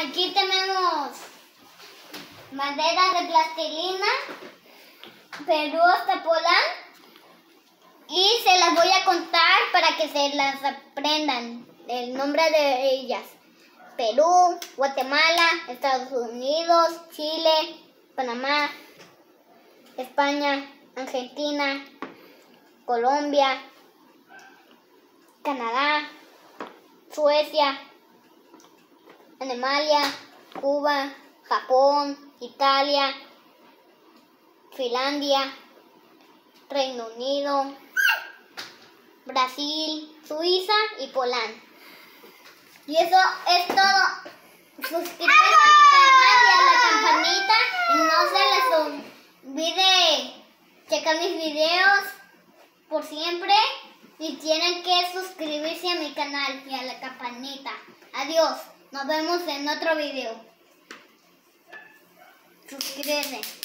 Aquí tenemos maderas de plastilina, Perú hasta Polán, y se las voy a contar para que se las aprendan, el nombre de ellas: Perú, Guatemala, Estados Unidos, Chile, Panamá, España, Argentina, Colombia, Canadá, Suecia, Alemania, Cuba, Japón, Italia, Finlandia, Reino Unido, Brasil, Suiza y Polán. Y eso es todo. Suscríbanse a mi canal y a la campanita y no se les olvide checar mis videos por siempre. Y tienen que suscribirse a mi canal y a la campanita. Adiós. Nos vemos en otro video. Suscríbete.